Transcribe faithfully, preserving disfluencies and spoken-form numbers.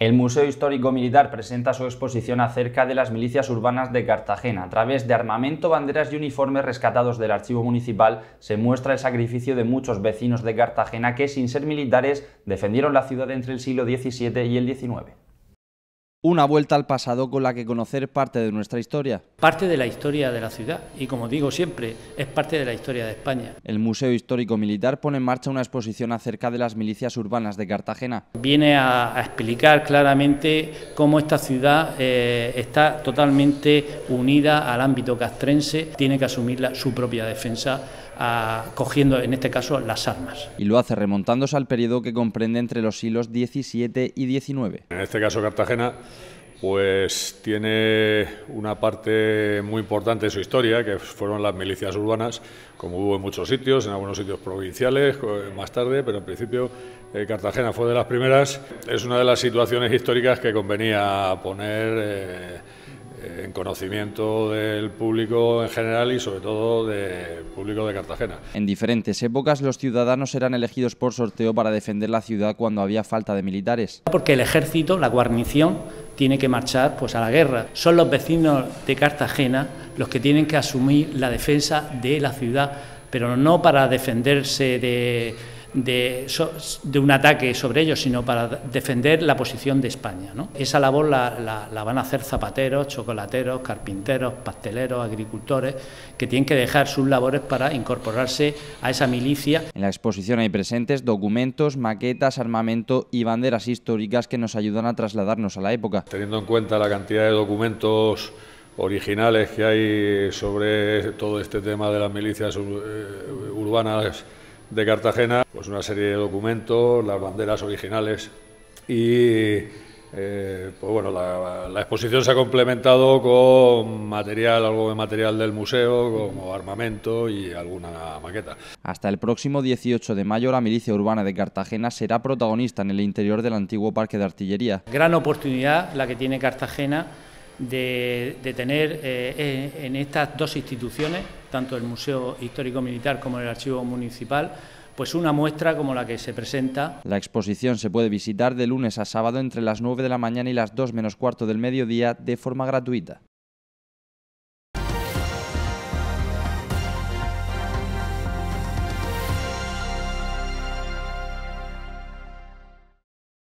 El Museo Histórico Militar presenta su exposición acerca de las milicias urbanas de Cartagena. A través de armamento, banderas y uniformes rescatados del archivo municipal se muestra el sacrificio de muchos vecinos de Cartagena que, sin ser militares, defendieron la ciudad entre el siglo diecisiete y el diecinueve. Una vuelta al pasado con la que conocer parte de nuestra historia. Parte de la historia de la ciudad y, como digo siempre, es parte de la historia de España. El Museo Histórico Militar pone en marcha una exposición acerca de las milicias urbanas de Cartagena. Viene a, a explicar claramente cómo esta ciudad eh, está totalmente unida al ámbito castrense, tiene que asumir la, su propia defensa, a, cogiendo en este caso las armas. Y lo hace remontándose al periodo que comprende entre los siglos diecisiete y diecinueve. En este caso Cartagena pues tiene una parte muy importante de su historia, que fueron las milicias urbanas, como hubo en muchos sitios, en algunos sitios provinciales más tarde, pero en principio eh, Cartagena fue de las primeras. Es una de las situaciones históricas que convenía poner eh, en conocimiento del público en general y sobre todo del público de Cartagena. En diferentes épocas los ciudadanos eran elegidos por sorteo para defender la ciudad cuando había falta de militares. Porque el ejército, la guarnición, tiene que marchar pues a la guerra. Son los vecinos de Cartagena los que tienen que asumir la defensa de la ciudad, pero no para defenderse de, de, de un ataque sobre ellos, sino para defender la posición de España, ¿no? Esa labor la, la, la van a hacer zapateros, chocolateros, carpinteros, pasteleros, agricultores, que tienen que dejar sus labores para incorporarse a esa milicia. En la exposición hay presentes documentos, maquetas, armamento y banderas históricas que nos ayudan a trasladarnos a la época. Teniendo en cuenta la cantidad de documentos originales que hay sobre todo este tema de las milicias urbanas de Cartagena, pues una serie de documentos, las banderas originales y eh, pues bueno, la, la exposición se ha complementado con material, algo de material del museo, como armamento y alguna maqueta. Hasta el próximo dieciocho de mayo la milicia urbana de Cartagena será protagonista en el interior del antiguo parque de artillería. Gran oportunidad la que tiene Cartagena de, de tener eh, en estas dos instituciones, tanto el Museo Histórico Militar como el Archivo Municipal, pues una muestra como la que se presenta. La exposición se puede visitar de lunes a sábado entre las nueve de la mañana y las dos menos cuarto del mediodía de forma gratuita.